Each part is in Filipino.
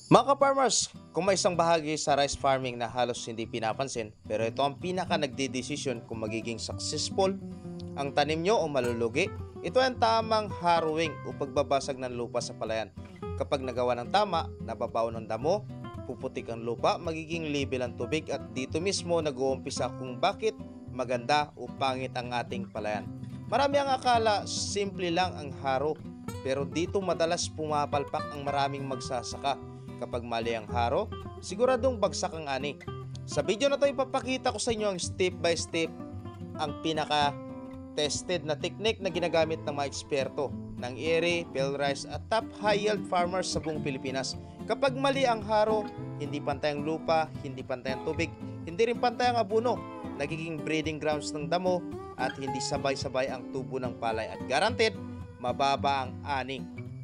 Mga ka-farmers, kung may isang bahagi sa rice farming na halos hindi pinapansin, pero ito ang pinaka nagdedesisyon kung magiging successful ang tanim nyo o malulugi, ito ang tamang harrowing o pagbabasag ng lupa sa palayan. Kapag nagawa ng tama, nababaw ng damo, puputik ang lupa, magiging level ang tubig at dito mismo nag-uumpisa kung bakit maganda o pangit ang ating palayan. Marami ang akala simple lang ang haro, pero dito madalas pumapalpak ang maraming magsasaka. Kapag mali ang haro, siguradong bagsak ang ani. Sa video na to ipapakita ko sa inyo ang step by step ang pinaka tested na technique na ginagamit ng mga eksperto ng Erie, Pelrice at top high yield farmers sa buong Pilipinas. Kapag mali ang haro, hindi pantay ang lupa, hindi pantay ang tubig, hindi rin pantay ang abono, nagiging breeding grounds ng damo at hindi sabay-sabay ang tubo ng palay at guaranteed mababa ang ani.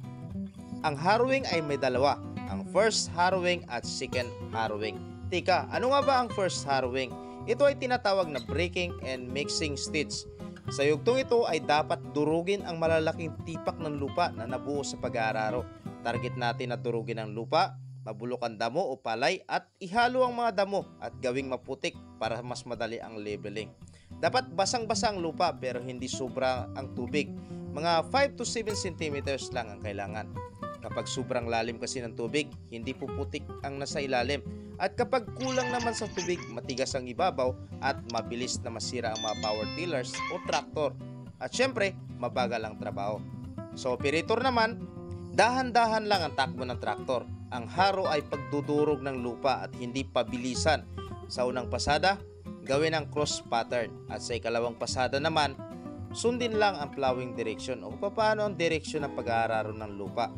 Ang harrowing ay may dalawa, ang first harrowing at second harrowing. Tika, ano nga ba ang first harrowing? Ito ay tinatawag na breaking and mixing stage. Sa yugtong ito ay dapat durugin ang malalaking tipak ng lupa na nabuo sa pag-aararo. Target natin na durugin ang lupa, mabulok ang damo o palay at ihalo ang mga damo at gawing maputik para mas madali ang leveling. Dapat basang-basa ang lupa pero hindi sobra ang tubig. Mga 5 to 7 cm lang ang kailangan. Kapag sobrang lalim kasi ng tubig, hindi puputik ang nasa ilalim. At kapag kulang naman sa tubig, matigas ang ibabaw at mabilis na masira ang mga power tillers o traktor. At syempre, mabagal ang trabaho. Sa operator naman, dahan-dahan lang ang takbo ng traktor. Ang haro ay pagdudurog ng lupa at hindi pabilisan. Sa unang pasada, gawin ang cross pattern. At sa ikalawang pasada naman, sundin lang ang plowing direction o paano ang direksyon ng pag-aararo ng lupa.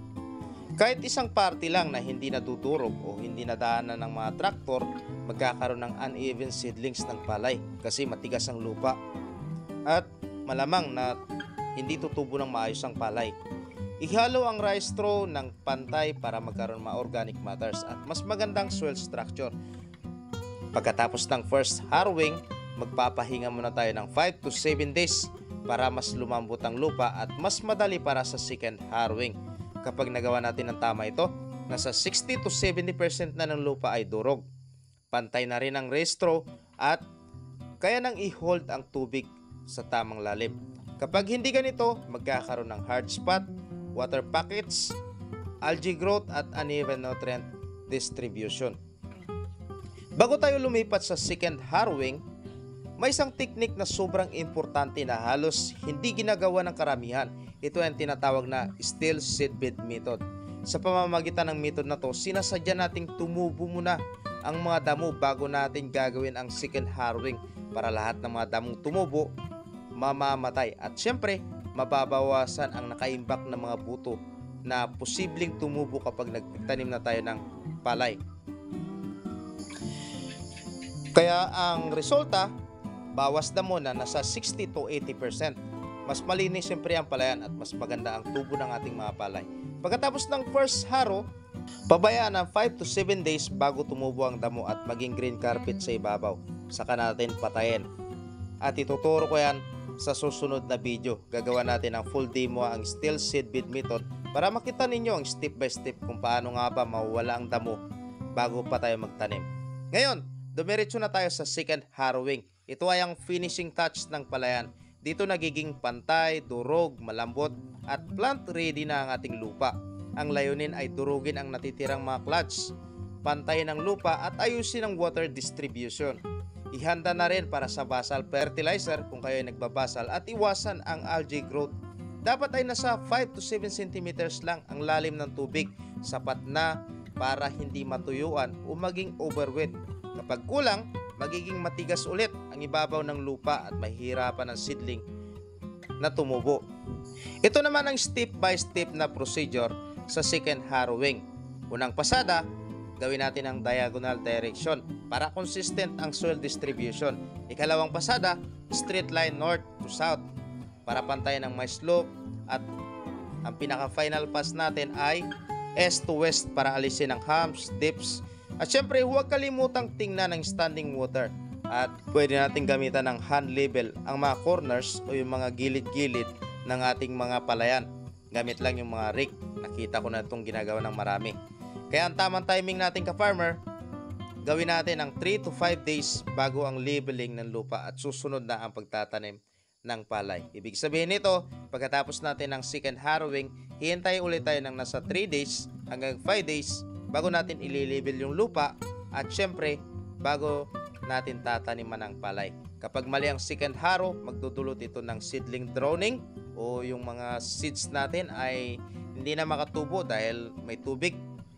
Kahit isang party lang na hindi nadudurog o hindi nadaanan ng mga traktor, magkakaroon ng uneven seedlings ng palay kasi matigas ang lupa. At malamang na hindi tutubo ng maayos ang palay. Ihalo ang rice straw ng pantay para magkaroon ng mga organic matters at mas magandang soil structure. Pagkatapos ng first harrowing, magpapahinga muna tayo ng 5 to 7 days para mas lumambot ang lupa at mas madali para sa second harrowing. Kapag nagawa natin ng tama ito, nasa 60 to 70% na ng lupa ay durog. Pantay na rin ang restro at kaya nang i-hold ang tubig sa tamang lalim. Kapag hindi ganito, magkakaroon ng hard spot, water pockets, algae growth at uneven nutrient distribution. Bago tayo lumipat sa second harrowing, may isang technique na sobrang importante na halos hindi ginagawa ng karamihan. Ito ay ang tinatawag na still seedbed method. Sa pamamagitan ng method na to, sinasadya nating tumubo muna ang mga damo bago natin gagawin ang second harrowing para lahat ng mga damong tumubo mamamatay. At syempre, mababawasan ang nakaimbak ng mga buto na posibleng tumubo kapag nagtanim na tayo ng palay. Kaya ang resulta, bawas damo na nasa 60 to 80%. Mas malinis siyempre ang palayan at mas maganda ang tubo ng ating mga palay. Pagkatapos ng first harrow, pabayaan ng 5 to 7 days bago tumubo ang damo at maging green carpet sa ibabaw. Saka natin patayin. At ituturo ko yan sa susunod na video. Gagawa natin ang full demo ang still seedbed method para makita ninyo ang step by step kung paano nga ba mawala ang damo bago pa tayo magtanim. Ngayon, dumiretso na tayo sa second harrowing. Ito ay ang finishing touch ng palayan. Dito nagiging pantay, durog, malambot at plant ready na ang ating lupa. Ang layunin ay durugin ang natitirang mga clods, pantayin ang lupa at ayusin ang water distribution. Ihanda na rin para sa basal fertilizer kung kayo ay nagbabasal at iwasan ang algae growth. Dapat ay nasa 5 to 7 cm lang ang lalim ng tubig, sapat na para hindi matuyuan o maging overwet. Kapag kulang, magiging matigas ulit ang ibabaw ng lupa at mahihirapan ang seedling na tumubo. Ito naman ang step by step na procedure sa second harrowing. Unang pasada, gawin natin ang diagonal direction para consistent ang soil distribution. Ikalawang pasada, straight line north to south para pantayan ang may slope at ang pinaka final pass natin ay east to west para alisin ang humps, dips. At syempre, huwag kalimutang tingnan ang standing water. At pwede natin gamitan ng hand level ang mga corners o yung mga gilid-gilid ng ating mga palayan. Gamit lang yung mga rake. Nakita ko na itong ginagawa ng marami. Kaya ang tamang timing natin ka-farmer, gawin natin ang 3 to 5 days bago ang labeling ng lupa at susunod na ang pagtatanim ng palay. Ibig sabihin nito, pagkatapos natin ng second harrowing, hihintay ulit tayo ng nasa 3 days hanggang 5 days bago natin ililabel yung lupa at syempre bago natin tataniman ng palay. Kapag mali ang second harrow, magdudulot ito ng seedling drowning o yung mga seeds natin ay hindi na makatubo dahil may tubig.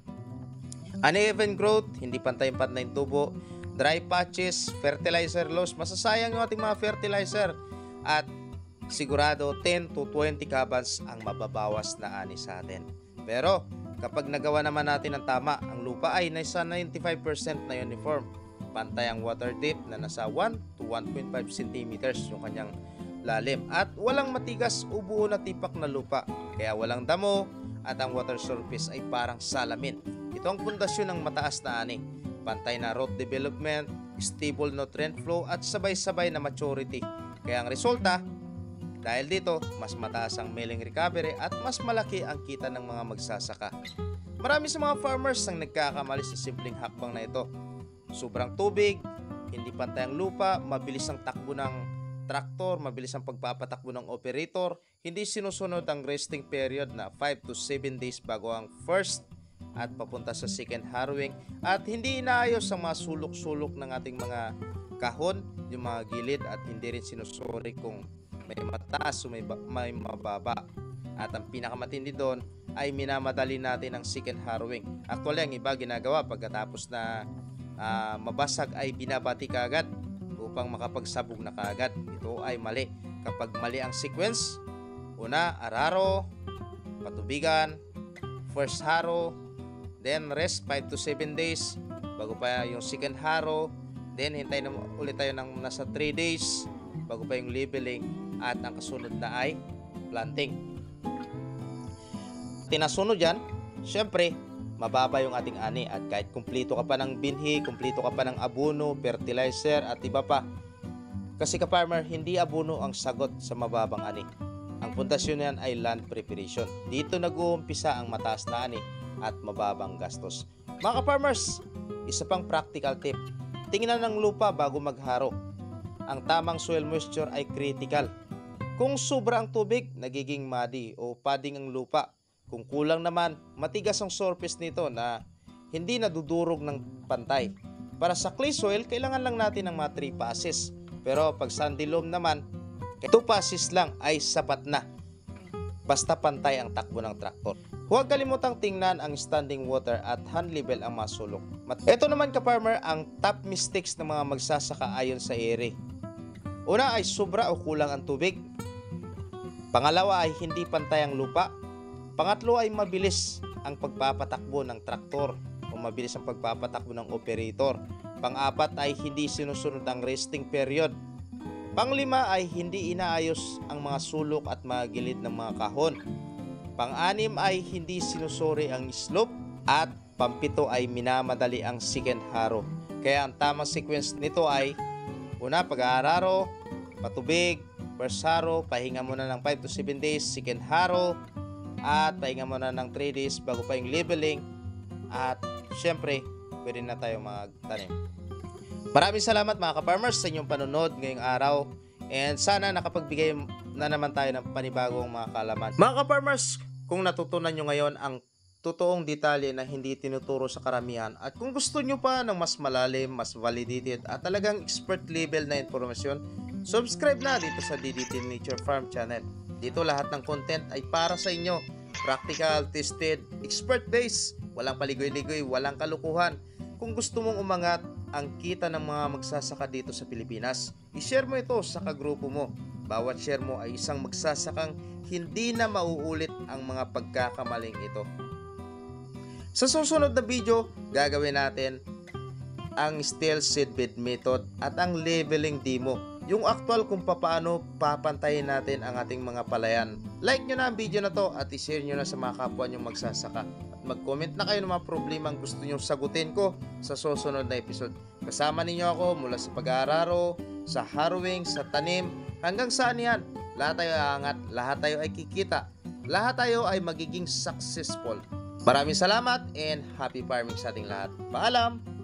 Uneven growth, hindi pantay-pantay yung tubo, dry patches, fertilizer loss, masasayang yung ating mga fertilizer at sigurado 10 to 20 kabans ang mababawas na ani sa atin. Pero kapag nagawa naman natin ang tama, ang lupa ay nasa 95% na uniform. Pantay ang water depth na nasa 1 to 1.5 centimeters yung kanyang lalim at walang matigas o buo na tipak na lupa, kaya walang damo at ang water surface ay parang salamin. Ito ang pundasyon ng mataas na ani. Pantay na root development, stable nutrient flow at sabay-sabay na maturity. Kaya ang resulta, dahil dito, mas mataas ang milling recovery at mas malaki ang kita ng mga magsasaka. Marami sa mga farmers ang nagkakamali sa simpleng hakbang na ito. Sobrang tubig, hindi pantay ang lupa, mabilis ang takbo ng traktor, mabilis ang pagpapatakbo ng operator, hindi sinusunod ang resting period na 5 to 7 days bago ang first at papunta sa second harrowing at hindi inaayos ang mga sulok-sulok ng ating mga kahon, yung mga gilid at hindi rin sinusuri kung may mataas o may mababa. At ang pinakamatindi doon ay minamadali natin ang second harrowing. Actually, ang iba ginagawa pagkatapos na mabasag ay binabati kaagad upang makapagsabog na kaagad. Ito ay mali. Kapag mali ang sequence, una, araro, patubigan, first harrow, then rest 5 to 7 days bago pa yung second harrow, then hintay na ulit tayo ng nasa 3 days bago pa yung labeling at ang kasunod na ay planting. Tinasunod yan, syempre mababa yung ating ani at kahit kumplito ka pa ng binhi, kumplito ka pa ng abono, fertilizer at iba pa. Kasi ka-farmer, hindi abono ang sagot sa mababang ani. Ang pundasyon yan ay land preparation. Dito nag-uumpisa ang mataas na ani at mababang gastos. Mga ka-farmers, isa pang practical tip. Tingnan ng lupa bago magharo. Ang tamang soil moisture ay critical. Kung sobra ang tubig, nagiging muddy o padding ang lupa. Kung kulang naman, matigas ang surface nito na hindi nadudurog ng pantay. Para sa clay soil, kailangan lang natin ng mga 3 passes. Pero pag sandy loam naman, 2 passes lang ay sapat na. Basta pantay ang takbo ng traktor. Huwag kalimutang tingnan ang standing water at hand level ang masulok. Ito naman ka-farmer ang top mistakes ng mga magsasaka ayon sa ere. Una ay sobra o kulang ang tubig. Pangalawa ay hindi pantay ang lupa. Pangatlo ay mabilis ang pagpapatakbo ng traktor o mabilis ang pagpapatakbo ng operator. Pang-apat ay hindi sinusunod ang resting period. Pang-lima ay hindi inaayos ang mga sulok at mga gilid ng mga kahon. Pang-anim ay hindi sinusuri ang slope at pang-pito ay minamadali ang second harrow. Kaya ang tamang sequence nito ay una, pag-aararo, patubig, first harrow, pahinga muna ng 5 to 7 days, second harrow, at pahinga muna ng 3 days bago pa yung labeling at syempre pwede na tayo magtanim. Maraming salamat mga ka-farmers sa inyong panonood ngayong araw and sana nakapagbigay na naman tayo ng panibagong mga kaalaman. Mga ka-farmers, kung natutunan nyo ngayon ang totoong detalye na hindi tinuturo sa karamihan at kung gusto nyo pa ng mas malalim, mas validated at talagang expert level na informasyon, subscribe na dito sa DDT Nature Farm channel. Dito lahat ng content ay para sa inyo. Practical, tested, expert based, walang paligoy-ligoy, walang kalukuhan. Kung gusto mong umangat ang kita ng mga magsasaka dito sa Pilipinas, i-share mo ito sa kagrupo mo. Bawat share mo ay isang magsasakang hindi na mauulit ang mga pagkakamaling ito. Sa susunod na video, gagawin natin ang steel seedbed method at ang labeling demo. Yung actual kung paano papantayin natin ang ating mga palayan. Like nyo na ang video na to at i-share nyo na sa mga kapwa nyo magsasaka. At mag-comment na kayo ng mga problema ang gusto nyo sagutin ko sa susunod na episode. Kasama ninyo ako mula sa pag-aararo, sa harrowing, sa tanim, hanggang saan yan. Lahat tayo aangat, lahat tayo ay kikita, lahat tayo ay magiging successful. Maraming salamat and happy farming sa ating lahat. Paalam!